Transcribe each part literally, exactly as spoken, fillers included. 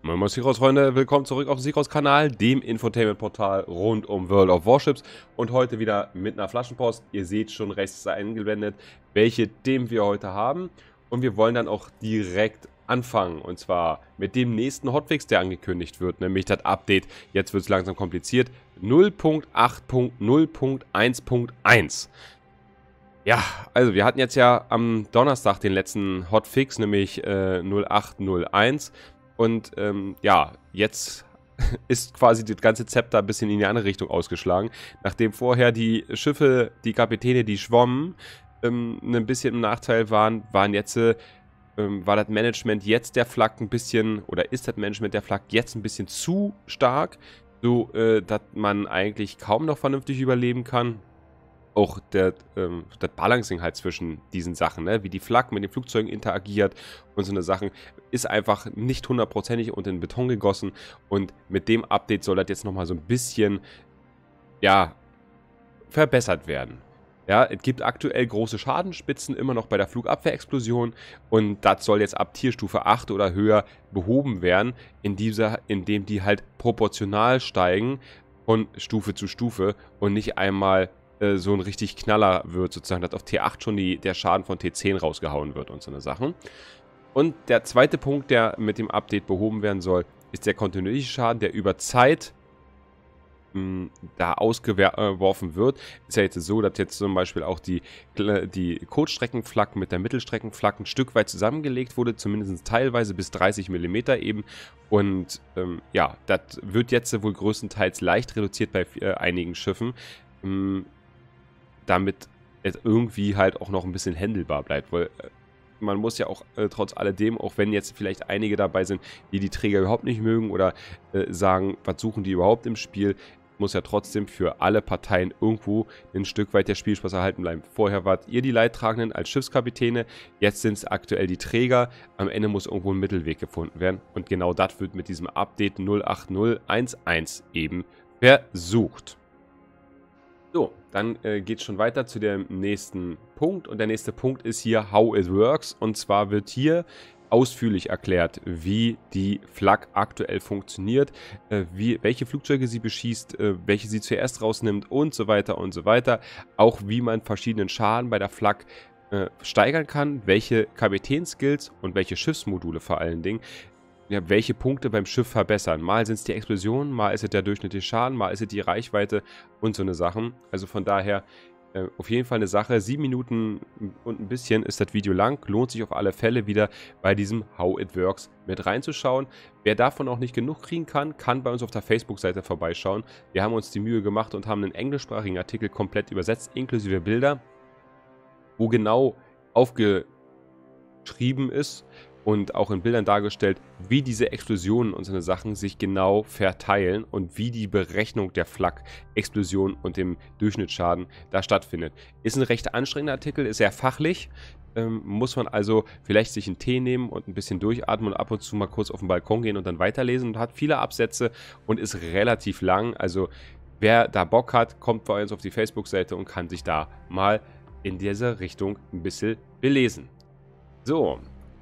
Moin Moin Seagraus-Freunde, willkommen zurück auf dem Seagraus-Kanal, dem Infotainment-Portal rund um World of Warships. Und heute wieder mit einer Flaschenpost. Ihr seht schon rechts eingeblendet, welche Themen wir heute haben. Und wir wollen dann auch direkt anfangen. Und zwar mit dem nächsten Hotfix, der angekündigt wird, nämlich das Update. Jetzt wird es langsam kompliziert. null Punkt acht Punkt null Punkt eins Punkt eins. Ja, also wir hatten jetzt ja am Donnerstag den letzten Hotfix, nämlich äh, null acht null eins. Und ähm, ja, jetzt ist quasi das ganze Zepter ein bisschen in die andere Richtung ausgeschlagen. Nachdem vorher die Schiffe, die Kapitäne, die schwommen, ähm, ein bisschen im Nachteil waren, waren jetzt, äh, war das Management jetzt der Flak ein bisschen, oder ist das Management der Flak jetzt ein bisschen zu stark, so äh, dass man eigentlich kaum noch vernünftig überleben kann. Auch der, ähm, das Balancing halt zwischen diesen Sachen, ne? Wie die Flak mit den Flugzeugen interagiert und so eine Sachen, ist einfach nicht hundertprozentig unter den Beton gegossen. Und mit dem Update soll das jetzt nochmal so ein bisschen, ja, verbessert werden. Ja, es gibt aktuell große Schadenspitzen immer noch bei der Flugabwehrexplosion und das soll jetzt ab Tierstufe acht oder höher behoben werden, in dieser, indem die halt proportional steigen von Stufe zu Stufe und nicht einmal so ein richtig Knaller wird, sozusagen, dass auf T acht schon die, der Schaden von T zehn rausgehauen wird und so eine Sachen. Und der zweite Punkt, der mit dem Update behoben werden soll, ist der kontinuierliche Schaden, der über Zeit mh, da ausgeworfen wird. Ist ja jetzt so, dass jetzt zum Beispiel auch die, die Kurzstreckenflak mit der Mittelstreckenflak ein Stück weit zusammengelegt wurde, zumindest teilweise bis dreißig Millimeter eben. Und ähm, ja, das wird jetzt wohl größtenteils leicht reduziert bei äh, einigen Schiffen. Mh, damit es irgendwie halt auch noch ein bisschen handelbar bleibt, weil äh, man muss ja auch äh, trotz alledem, auch wenn jetzt vielleicht einige dabei sind, die die Träger überhaupt nicht mögen oder äh, sagen, was suchen die überhaupt im Spiel, muss ja trotzdem für alle Parteien irgendwo ein Stück weit der Spielspaß erhalten bleiben. Vorher wart ihr die Leidtragenden als Schiffskapitäne, jetzt sind es aktuell die Träger, am Ende muss irgendwo ein Mittelweg gefunden werden und genau das wird mit diesem Update null acht null eins eins eben versucht. So, dann äh, geht es schon weiter zu dem nächsten Punkt und der nächste Punkt ist hier How it works und zwar wird hier ausführlich erklärt, wie die Flak aktuell funktioniert, äh, wie, welche Flugzeuge sie beschießt, äh, welche sie zuerst rausnimmt und so weiter und so weiter. Auch wie man verschiedenen Schaden bei der Flak äh, steigern kann, welche Kapitänskills und welche Schiffsmodule vor allen Dingen, ja, welche Punkte beim Schiff verbessern. Mal sind es die Explosionen, mal ist es der durchschnittliche Schaden, mal ist es die Reichweite und so eine Sachen. Also von daher äh, auf jeden Fall eine Sache. Sieben Minuten und ein bisschen ist das Video lang. Lohnt sich auf alle Fälle wieder bei diesem How it works mit reinzuschauen. Wer davon auch nicht genug kriegen kann, kann bei uns auf der Facebook-Seite vorbeischauen. Wir haben uns die Mühe gemacht und haben einen englischsprachigen Artikel komplett übersetzt, inklusive Bilder, wo genau aufgeschrieben ist, und auch in Bildern dargestellt, wie diese Explosionen und so eine Sachen sich genau verteilen und wie die Berechnung der Flak-Explosion und dem Durchschnittsschaden da stattfindet. Ist ein recht anstrengender Artikel, ist sehr fachlich, ähm, muss man also vielleicht sich einen Tee nehmen und ein bisschen durchatmen und ab und zu mal kurz auf den Balkon gehen und dann weiterlesen und hat viele Absätze und ist relativ lang. Also wer da Bock hat, kommt bei uns auf die Facebook-Seite und kann sich da mal in dieser Richtung ein bisschen belesen. So.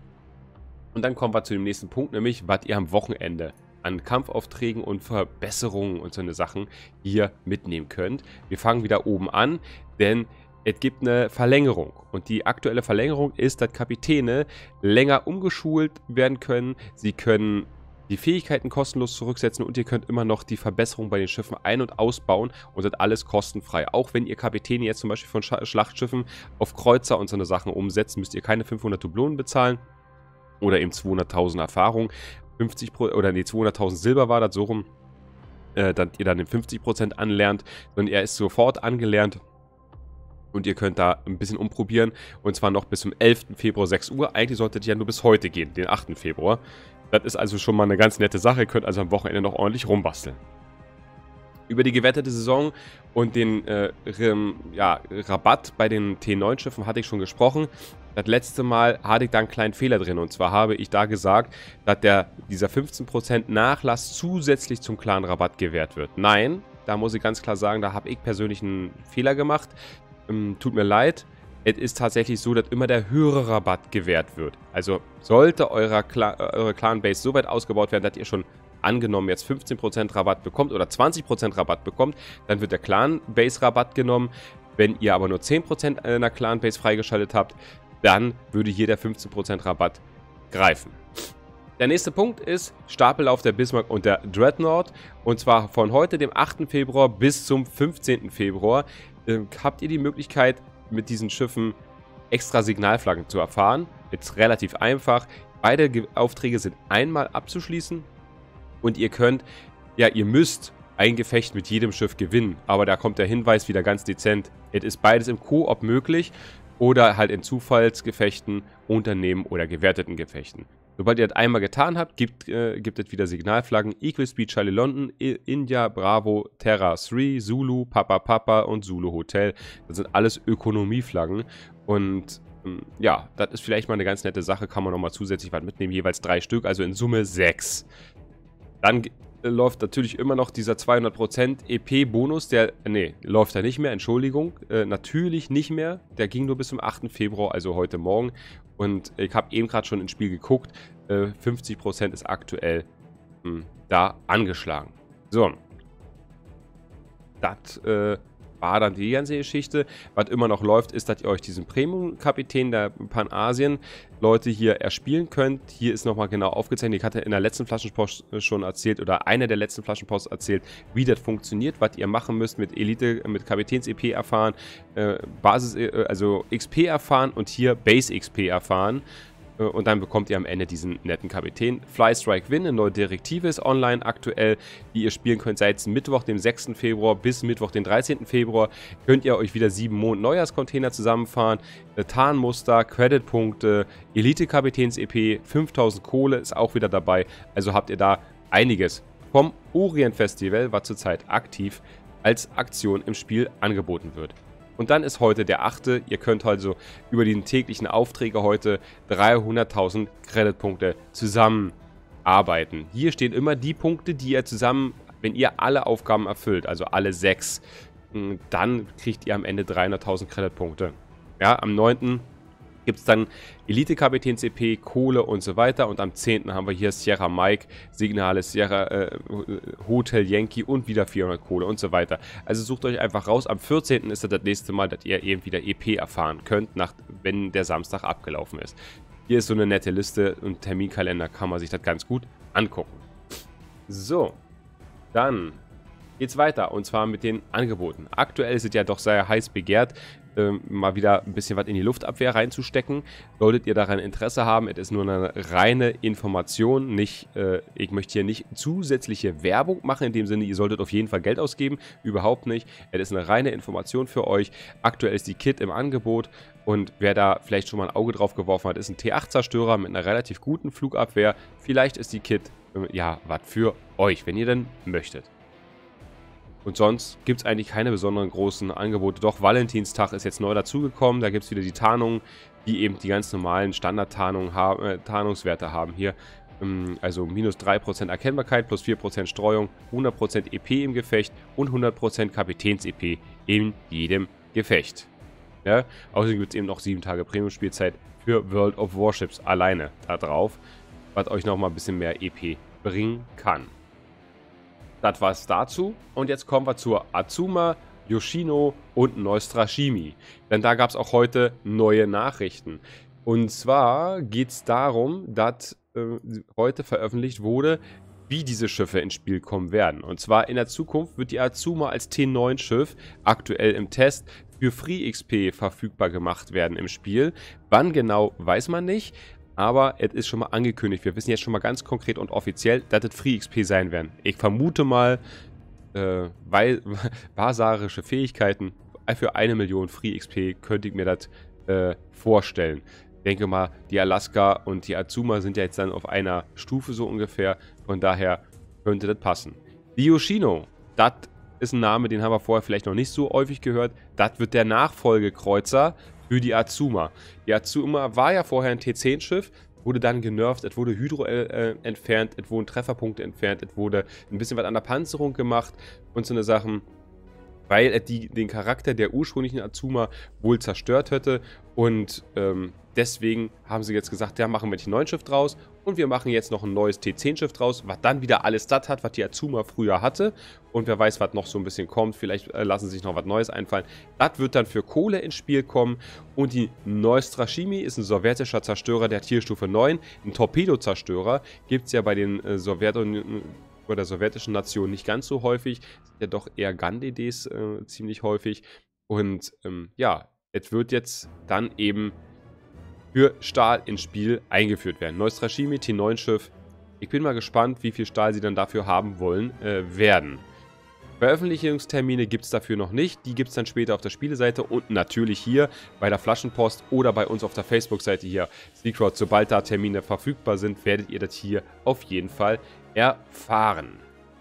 Und dann kommen wir zu dem nächsten Punkt, nämlich, was ihr am Wochenende an Kampfaufträgen und Verbesserungen und so eine Sachen hier mitnehmen könnt. Wir fangen wieder oben an, denn es gibt eine Verlängerung. Und die aktuelle Verlängerung ist, dass Kapitäne länger umgeschult werden können. Sie können die Fähigkeiten kostenlos zurücksetzen und ihr könnt immer noch die Verbesserung bei den Schiffen ein- und ausbauen und das alles kostenfrei. Auch wenn ihr Kapitäne jetzt zum Beispiel von Sch- Schlachtschiffen auf Kreuzer und so eine Sachen umsetzt, müsst ihr keine fünfhundert Dublonen bezahlen. Oder eben zweihunderttausend Erfahrung, fünfzig Pro oder nee, zweihunderttausend Silber war das so rum, äh, dass ihr dann den fünfzig Prozent anlernt, sondern er ist sofort angelernt und ihr könnt da ein bisschen umprobieren und zwar noch bis zum elften Februar sechs Uhr. Eigentlich sollte es ja nur bis heute gehen, den achten Februar. Das ist also schon mal eine ganz nette Sache, ihr könnt also am Wochenende noch ordentlich rumbasteln. Über die gewettete Saison und den äh, ja, Rabatt bei den T neun Schiffen hatte ich schon gesprochen. Das letzte Mal hatte ich da einen kleinen Fehler drin. Und zwar habe ich da gesagt, dass der, dieser fünfzehn Prozent Nachlass zusätzlich zum klaren Rabatt gewährt wird. Nein, da muss ich ganz klar sagen, da habe ich persönlich einen Fehler gemacht. Ähm, tut mir leid. es ist tatsächlich so, dass immer der höhere Rabatt gewährt wird. Also sollte eure, Cla eure Clan-Base so weit ausgebaut werden, dass ihr schon angenommen jetzt fünfzehn Prozent Rabatt bekommt oder zwanzig Prozent Rabatt bekommt, dann wird der Clan-Base-Rabatt genommen. Wenn ihr aber nur zehn Prozent einer Clan-Base freigeschaltet habt, dann würde hier der fünfzehn Prozent Rabatt greifen. Der nächste Punkt ist Stapellauf der Bismarck und der Dreadnought. Und zwar von heute, dem achten Februar, bis zum fünfzehnten Februar äh, habt ihr die Möglichkeit, mit diesen Schiffen extra Signalflaggen zu erfahren. Jetzt relativ einfach. Beide Ge Aufträge sind einmal abzuschließen und ihr könnt, ja, ihr müsst ein Gefecht mit jedem Schiff gewinnen. Aber da kommt der Hinweis wieder ganz dezent. Es ist beides im Koop möglich oder halt in Zufallsgefechten, Unternehmen oder gewerteten Gefechten. Sobald ihr das einmal getan habt, gibt, äh, gibt es wieder Signalflaggen. Equal Speed Charlie London, I India, Bravo, Terra drei, Zulu, Papa Papa und Zulu Hotel. Das sind alles Ökonomieflaggen. Und ähm, ja, das ist vielleicht mal eine ganz nette Sache. Kann man nochmal zusätzlich was mitnehmen. Jeweils drei Stück, also in Summe sechs. Dann äh, läuft natürlich immer noch dieser zweihundert Prozent E P-Bonus. Der, nee, läuft da nicht mehr, Entschuldigung. Äh, natürlich nicht mehr. Der ging nur bis zum achten Februar, also heute Morgen. Und ich habe eben gerade schon ins Spiel geguckt. Äh, fünfzig Prozent ist aktuell mh, da angeschlagen. So. Das äh, war dann die ganze Geschichte. Was immer noch läuft, ist, dass ihr euch diesen Premium-Kapitän der Pan-Asien-Leute hier erspielen könnt. Hier ist nochmal genau aufgezeichnet. Ich hatte in der letzten Flaschenpost schon erzählt, oder einer der letzten Flaschenposts erzählt, wie das funktioniert, was ihr machen müsst mit Elite, mit Kapitäns-E P erfahren, äh, Basis, äh, also X P erfahren und hier Base-X P erfahren. Und dann bekommt ihr am Ende diesen netten Kapitän. Fly Strike Win, eine neue Direktive ist online aktuell, die ihr spielen könnt seit Mittwoch, dem sechsten Februar bis Mittwoch, den dreizehnten Februar. Könnt ihr euch wieder sieben Mond Neujahrscontainer zusammenfahren, Tarnmuster, Creditpunkte, Elite-Kapitäns-E P, fünftausend Kohle ist auch wieder dabei. Also habt ihr da einiges vom Orient Festival, was zurzeit aktiv als Aktion im Spiel angeboten wird. Und dann ist heute der achte Ihr könnt also über den täglichen Aufträge heute dreihunderttausend Creditpunkte zusammenarbeiten. Hier stehen immer die Punkte, die ihr zusammen, wenn ihr alle Aufgaben erfüllt, also alle sechs, dann kriegt ihr am Ende dreihunderttausend Creditpunkte. Ja, am neunten gibt es dann Elite-Kapitäns-E P, Kohle und so weiter. Und am zehnten haben wir hier Sierra Mike, Signale Sierra, äh, Hotel Yankee und wieder vierhundert Kohle und so weiter. Also sucht euch einfach raus. Am vierzehnten ist das das nächste Mal, dass ihr eben wieder E P erfahren könnt, nach, wenn der Samstag abgelaufen ist. Hier ist so eine nette Liste und Terminkalender, kann man sich das ganz gut angucken. So, dann geht's weiter und zwar mit den Angeboten. Aktuell sind ja doch sehr heiß begehrt, ähm, mal wieder ein bisschen was in die Luftabwehr reinzustecken. Solltet ihr daran Interesse haben, es ist nur eine reine Information, nicht, äh, ich möchte hier nicht zusätzliche Werbung machen, in dem Sinne, ihr solltet auf jeden Fall Geld ausgeben, überhaupt nicht. Es ist eine reine Information für euch. Aktuell ist die Kit im Angebot und wer da vielleicht schon mal ein Auge drauf geworfen hat, ist ein T acht Zerstörer mit einer relativ guten Flugabwehr. Vielleicht ist die Kit, äh, ja, was für euch, wenn ihr denn möchtet. Und sonst gibt es eigentlich keine besonderen großen Angebote. Doch Valentinstag ist jetzt neu dazugekommen. Da gibt es wieder die Tarnungen, die eben die ganz normalen Standard-Tarnungen haben, äh, Tarnungswerte haben hier. Ähm, also minus drei Prozent Erkennbarkeit, plus vier Prozent Streuung, hundert Prozent E P im Gefecht und hundert Prozent Kapitäns-E P in jedem Gefecht. Ja? Außerdem gibt es eben noch sieben Tage Premium-Spielzeit für World of Warships alleine da drauf, was euch nochmal ein bisschen mehr E P bringen kann. Das war es dazu. Und jetzt kommen wir zur Azuma, Yoshino und Neustrashimi. Denn da gab es auch heute neue Nachrichten. Und zwar geht es darum, dass äh, heute veröffentlicht wurde, wie diese Schiffe ins Spiel kommen werden. Und zwar in der Zukunft wird die Azuma als T neun Schiff, aktuell im Test, für Free X P verfügbar gemacht werden im Spiel. Wann genau, weiß man nicht. Aber es ist schon mal angekündigt. Wir wissen jetzt schon mal ganz konkret und offiziell, dass es Free X P sein werden. Ich vermute mal, äh, weil basarische Fähigkeiten für eine Million Free X P könnte ich mir das äh, vorstellen. Ich denke mal, die Alaska und die Azuma sind ja jetzt dann auf einer Stufe so ungefähr. Von daher könnte das passen. Die Yoshino, das ist ein Name, den haben wir vorher vielleicht noch nicht so häufig gehört. Das wird der Nachfolgekreuzer für die Azuma. Die Azuma war ja vorher ein T zehn Schiff, wurde dann genervt, es wurde Hydro äh, entfernt, es wurden Trefferpunkte entfernt, es wurde ein bisschen was an der Panzerung gemacht und so eine Sachen. weil er die, den Charakter der ursprünglichen Azuma wohl zerstört hätte. Und ähm, deswegen haben sie jetzt gesagt, ja, machen wir T neun Schiff draus und wir machen jetzt noch ein neues T zehn Schiff draus, was dann wieder alles das hat, was die Azuma früher hatte. Und wer weiß, was noch so ein bisschen kommt. Vielleicht äh, lassen sich noch was Neues einfallen. Das wird dann für Kohle ins Spiel kommen. Und die Neustrashimi ist ein sowjetischer Zerstörer der Tierstufe neun. Ein Torpedozerstörer gibt es ja bei den äh, Sowjetunion bei der sowjetischen Nation nicht ganz so häufig. Sind ja doch eher Gun-D Ds äh, ziemlich häufig. Und ähm, ja, es wird jetzt dann eben für Stahl ins Spiel eingeführt werden. Neustrashimi T neun Schiff. Ich bin mal gespannt, wie viel Stahl sie dann dafür haben wollen äh, werden. Veröffentlichungstermine gibt es dafür noch nicht. Die gibt es dann später auf der Spieleseite und natürlich hier bei der Flaschenpost oder bei uns auf der Facebook-Seite hier. Secret, sobald da Termine verfügbar sind, werdet ihr das hier auf jeden Fall erfahren.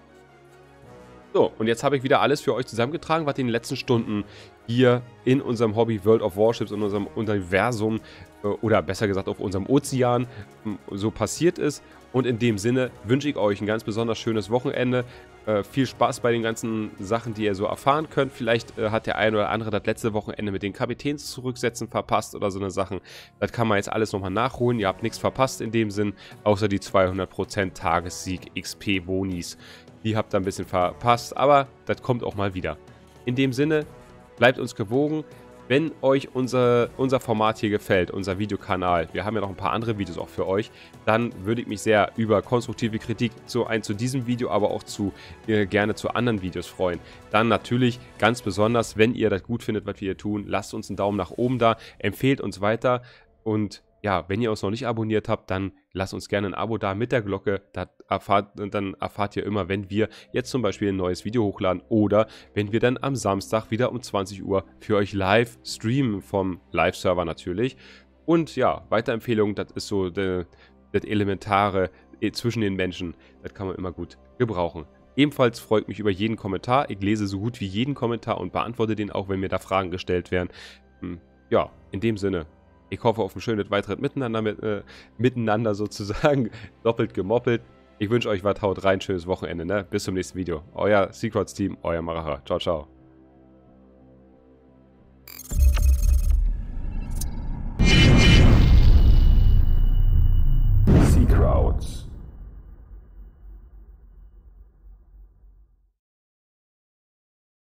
So, und jetzt habe ich wieder alles für euch zusammengetragen, was in den letzten Stunden hier in unserem Hobby World of Warships, in unserem Universum äh, oder besser gesagt auf unserem Ozean äh, so passiert ist. Und in dem Sinne wünsche ich euch ein ganz besonders schönes Wochenende. Äh, viel Spaß bei den ganzen Sachen, die ihr so erfahren könnt. Vielleicht äh, hat der eine oder andere das letzte Wochenende mit den Kapitänszurücksätzen verpasst oder so eine Sachen. Das kann man jetzt alles nochmal nachholen. Ihr habt nichts verpasst in dem Sinn, außer die zweihundert Prozent Tagessieg X P Bonis. Die habt ihr ein bisschen verpasst, aber das kommt auch mal wieder. In dem Sinne, bleibt uns gewogen. Wenn euch unser, unser Format hier gefällt, unser Videokanal, wir haben ja noch ein paar andere Videos auch für euch, dann würde ich mich sehr über konstruktive Kritik zu, ein, zu diesem Video, aber auch zu, äh, gerne zu anderen Videos freuen. Dann natürlich ganz besonders, wenn ihr das gut findet, was wir hier tun, lasst uns einen Daumen nach oben da, empfehlt uns weiter und ja, wenn ihr uns noch nicht abonniert habt, dann lasst uns gerne ein Abo da mit der Glocke. Das erfahrt, dann erfahrt ihr immer, wenn wir jetzt zum Beispiel ein neues Video hochladen oder wenn wir dann am Samstag wieder um zwanzig Uhr für euch live streamen vom Live-Server natürlich. Und ja, Weiterempfehlung, das ist so de, das Elementare zwischen den Menschen. Das kann man immer gut gebrauchen. Ebenfalls freut mich über jeden Kommentar. Ich lese so gut wie jeden Kommentar und beantworte den auch, wenn mir da Fragen gestellt werden. Ja, in dem Sinne. Ich hoffe auf ein schönes weiteres Miteinander, mit, äh, miteinander sozusagen, doppelt gemoppelt. Ich wünsche euch was, haut rein, schönes Wochenende, ne? Bis zum nächsten Video. Euer Secrets Team, euer Maracher. Ciao, ciao.